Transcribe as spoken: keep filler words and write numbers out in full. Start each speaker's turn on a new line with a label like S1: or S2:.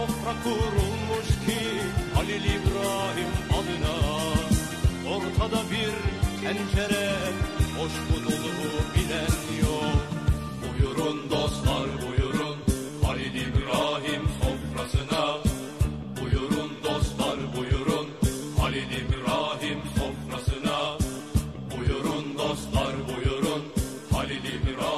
S1: sofra kurulmuş ki Halil İbrahim adına. Ortada bir tencere, boş bu dolu bilen yok. Buyurun dostlar buyurun, Halil İbrahim sofrasına. Buyurun dostlar buyurun, Halil İbrahim sofrasına. Buyurun dostlar buyurun, Halil İbrahim